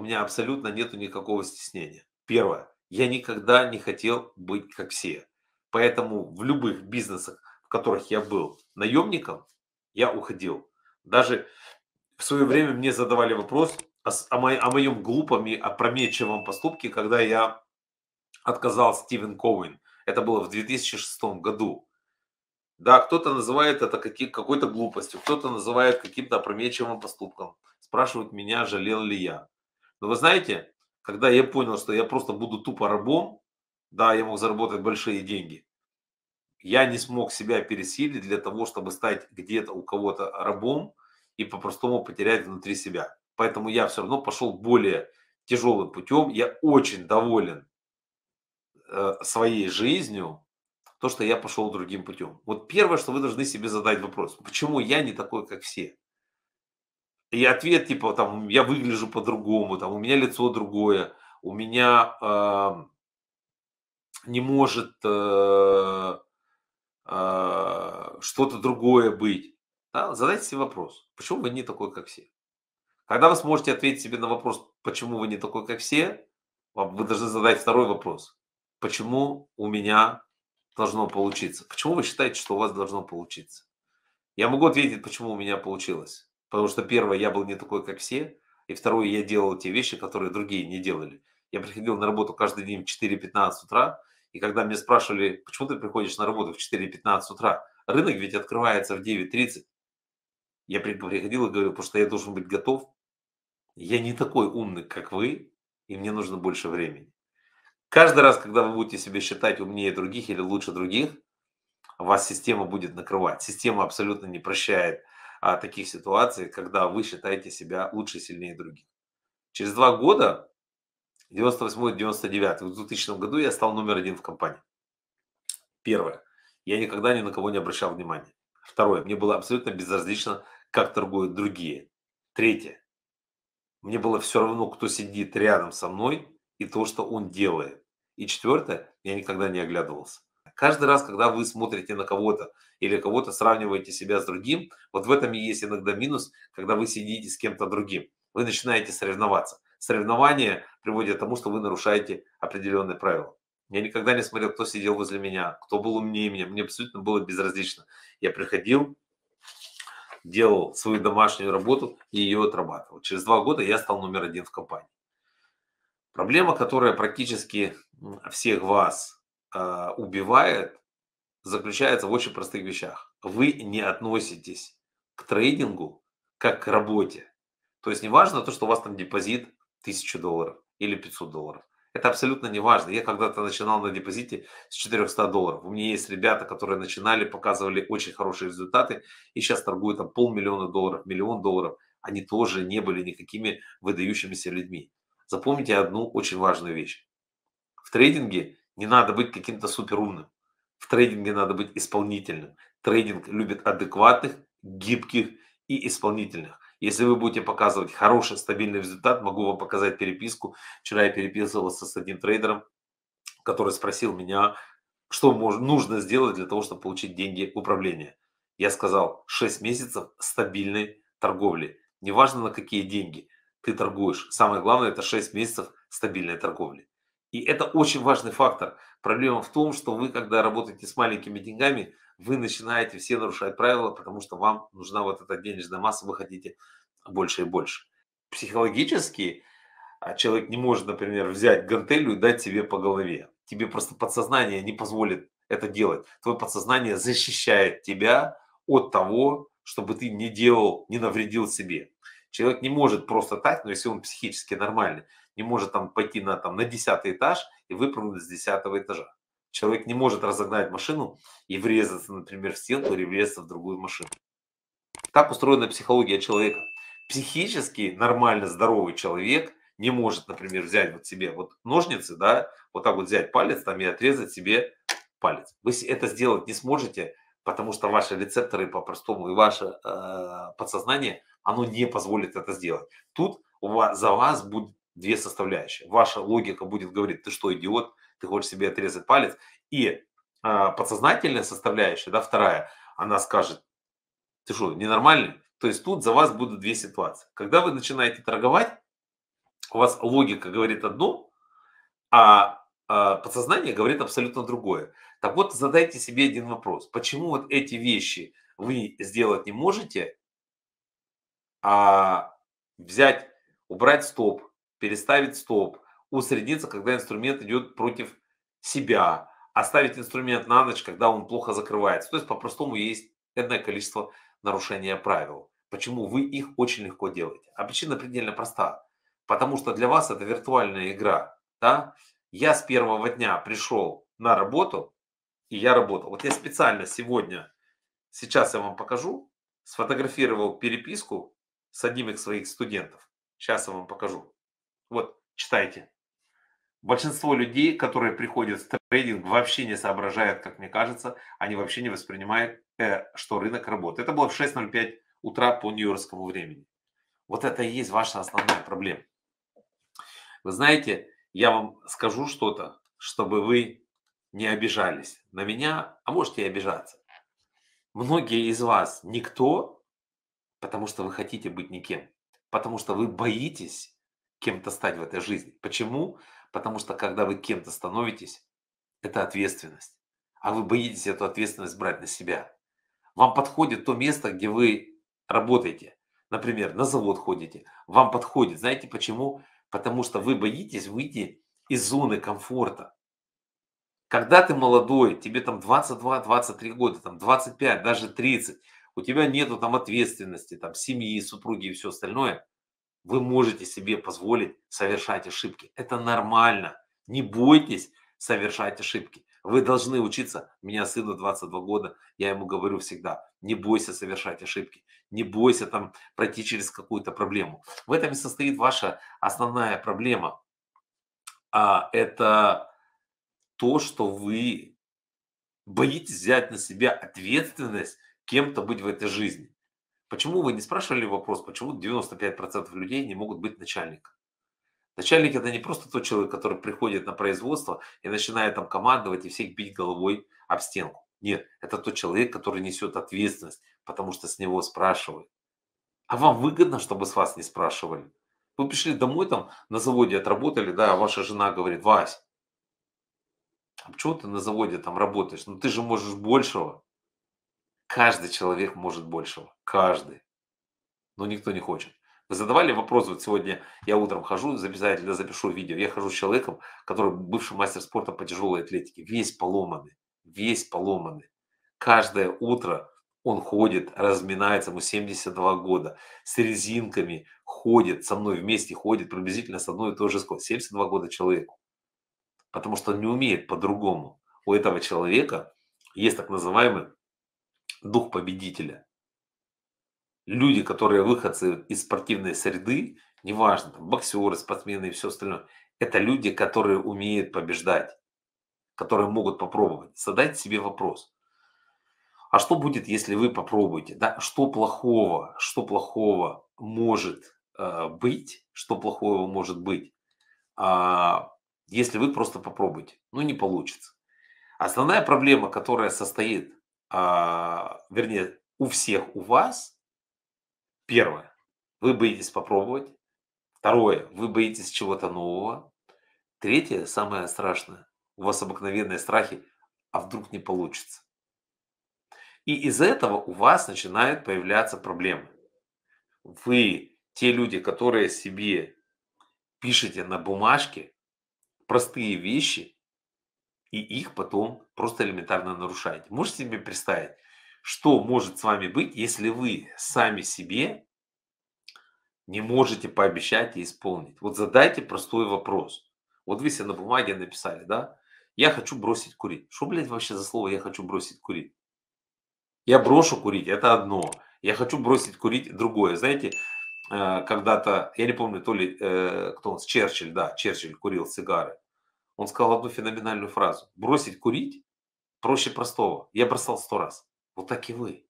меня абсолютно нету никакого стеснения. Первое. Я никогда не хотел быть как все. Поэтому в любых бизнесах, в которых я был наемником, я уходил. Даже в свое время мне задавали вопрос о моем глупом и опрометчивом поступке, когда я отказал Стивен Коуэн. Это было в 2006 году. Да, кто-то называет это какой-то глупостью, кто-то называет каким-то опрометчивым поступком. Спрашивают меня, жалел ли я. Но вы знаете, когда я понял, что я просто буду тупо рабом, да, я мог заработать большие деньги, я не смог себя пересилить для того, чтобы стать где-то у кого-то рабом и по-простому потерять внутри себя. Поэтому я все равно пошел более тяжелым путем. Я очень доволен своей жизнью, то, что я пошел другим путем. Вот первое, что вы должны себе задать вопрос, почему я не такой, как все? И ответ типа там, я выгляжу по-другому, там, у меня лицо другое, у меня не может что-то другое быть. Да? Задайте себе вопрос, почему вы не такой, как все? Когда вы сможете ответить себе на вопрос, почему вы не такой, как все, вы должны задать второй вопрос. Почему у меня должно получиться? Почему вы считаете, что у вас должно получиться? Я могу ответить, почему у меня получилось. Потому что первое, я был не такой, как все. И второе, я делал те вещи, которые другие не делали. Я приходил на работу каждый день в 4:15 утра. И когда меня спрашивали, почему ты приходишь на работу в 4:15 утра? Рынок ведь открывается в 9:30. Я приходил и говорил, потому что я должен быть готов. Я не такой умный, как вы, и мне нужно больше времени. Каждый раз, когда вы будете себя считать умнее других или лучше других, вас система будет накрывать. Система абсолютно не прощает таких ситуаций, когда вы считаете себя лучше, сильнее других. Через 2 года, 98-99, в 2000 году я стал номер один в компании. Первое. Я никогда ни на кого не обращал внимания. Второе. Мне было абсолютно безразлично, как торгуют другие. Третье. Мне было все равно, кто сидит рядом со мной и то, что он делает. И четвертое, я никогда не оглядывался. Каждый раз, когда вы смотрите на кого-то или кого-то сравниваете себя с другим, вот в этом и есть иногда минус, когда вы сидите с кем-то другим. Вы начинаете соревноваться. Соревнования приводят к тому, что вы нарушаете определенные правила. Я никогда не смотрел, кто сидел возле меня, кто был умнее меня. Мне абсолютно было безразлично. Я приходил, делал свою домашнюю работу и ее отрабатывал. Через 2 года я стал номер один в компании. Проблема, которая практически всех вас убивает, заключается в очень простых вещах. Вы не относитесь к трейдингу как к работе. То есть не важно то, что у вас там депозит $1000 или $500. Это абсолютно не важно. Я когда-то начинал на депозите с $400. У меня есть ребята, которые начинали, показывали очень хорошие результаты и сейчас торгуют там $500 000, $1 000 000. Они тоже не были никакими выдающимися людьми. Запомните одну очень важную вещь. В трейдинге не надо быть каким-то суперумным. В трейдинге надо быть исполнительным. Трейдинг любит адекватных, гибких и исполнительных. Если вы будете показывать хороший, стабильный результат, могу вам показать переписку. Вчера я переписывался с одним трейдером, который спросил меня, что нужно сделать для того, чтобы получить деньги в управление. Я сказал, 6 месяцев стабильной торговли. Неважно на какие деньги ты торгуешь. Самое главное это 6 месяцев стабильной торговли. И это очень важный фактор. Проблема в том, что вы, когда работаете с маленькими деньгами, вы начинаете все нарушать правила, потому что вам нужна вот эта денежная масса, вы хотите больше и больше. Психологически человек не может, например, взять гантелью и дать себе по голове. Тебе просто подсознание не позволит это делать. Твое подсознание защищает тебя от того, чтобы ты не делал, не навредил себе. Человек не может просто так, но если он психически нормальный, не может там пойти на 10-й этаж и выпрыгнуть с 10-го этажа. Человек не может разогнать машину и врезаться, например, в стенку или врезаться в другую машину. Так устроена психология человека. Психически нормально здоровый человек не может, например, взять вот себе вот ножницы, да, вот так вот взять палец там и отрезать себе палец. Вы это сделать не сможете, потому что ваши рецепторы по-простому и ваше подсознание, оно не позволит это сделать. Тут за вас будет две составляющие. Ваша логика будет говорить, ты что, идиот, ты хочешь себе отрезать палец. И подсознательная составляющая, да, вторая, она скажет, ты что, ненормальный? То есть тут за вас будут две ситуации. Когда вы начинаете торговать, У вас логика говорит одно, подсознание говорит абсолютно другое. Так вот, задайте себе один вопрос. Почему вот эти вещи вы сделать не можете, а взять, убрать стоп, переставить стоп, усредниться, когда инструмент идет против себя, оставить инструмент на ночь, когда он плохо закрывается. То есть, по-простому, есть энное количество нарушения правил. Почему вы их очень легко делаете? А причина предельно проста. Потому что для вас это виртуальная игра. Да? Я с первого дня пришел на работу, и я работал. Вот я специально сегодня, сейчас я вам покажу, сфотографировал переписку с одним из своих студентов. Сейчас я вам покажу. Вот, читайте. Большинство людей, которые приходят в трейдинг, вообще не соображают, как мне кажется, они вообще не воспринимают, что рынок работает. Это было в 6:05 утра по нью-йоркскому времени. Вот это и есть ваша основная проблема. Вы знаете, я вам скажу что-то, чтобы вы не обижались на меня, а можете и обижаться. Многие из вас никто, потому что вы хотите быть никем. Потому что вы боитесь кем-то стать в этой жизни. Почему? Потому что когда вы кем-то становитесь, это ответственность. А вы боитесь эту ответственность брать на себя. Вам подходит то место, где вы работаете. Например, на завод ходите. Вам подходит. Знаете почему? Потому что вы боитесь выйти из зоны комфорта. Когда ты молодой, тебе там 22-23 года, там 25, даже 30, у тебя нету там ответственности, там семьи, супруги и все остальное, вы можете себе позволить совершать ошибки. Это нормально. Не бойтесь совершать ошибки. Вы должны учиться. У меня сыну 22 года, я ему говорю всегда, не бойся совершать ошибки. Не бойся там пройти через какую-то проблему. В этом и состоит ваша основная проблема. Это то, что вы боитесь взять на себя ответственность кем-то быть в этой жизни. Почему вы не спрашивали вопрос, почему 95% людей не могут быть начальником? Начальник это не просто тот человек, который приходит на производство и начинает там командовать и всех бить головой об стенку. Нет, это тот человек, который несет ответственность, потому что с него спрашивают. А вам выгодно, чтобы с вас не спрашивали? Вы пришли домой там на заводе отработали, да, а ваша жена говорит, Вась, а почему ты на заводе там работаешь? Ну ты же можешь большего. Каждый человек может большего. Каждый. Но никто не хочет. Вы задавали вопрос, вот сегодня я утром хожу, обязательно запишу видео, я хожу с человеком, который бывший мастер спорта по тяжелой атлетике, весь поломанный, весь поломанный. Каждое утро он ходит, разминается, ему 72 года, с резинками ходит, со мной вместе ходит приблизительно с одной и той же скоростью. 72 года человеку, потому что он не умеет по-другому. У этого человека есть так называемый дух победителя. Люди, которые выходцы из спортивной среды, неважно, там, боксеры, спортсмены и все остальное, это люди, которые умеют побеждать, которые могут попробовать. Задайте себе вопрос. А что будет, если вы попробуете? Да? Что плохого может быть? Что плохого может быть, а, если вы просто попробуете? Ну, не получится. Основная проблема, которая состоит, вернее, у всех у вас, первое, вы боитесь попробовать. Второе, вы боитесь чего-то нового. Третье, самое страшное, у вас обыкновенные страхи, а вдруг не получится. И из этого у вас начинают появляться проблемы. Вы, те люди, которые себе пишете на бумажке простые вещи, и их потом просто элементарно нарушаете. Можете себе представить, что может с вами быть, если вы сами себе не можете пообещать и исполнить? Вот задайте простой вопрос. Вот вы себе на бумаге написали, да? Я хочу бросить курить. Что, блядь, вообще за слово «я хочу бросить курить»? Я брошу курить — это одно. Я хочу бросить курить — другое. Знаете, когда-то, я не помню, то ли, кто он, Черчилль, да, Черчилль курил сигары. Он сказал одну феноменальную фразу. Бросить курить проще простого. Я бросал 100 раз. Вот так и вы.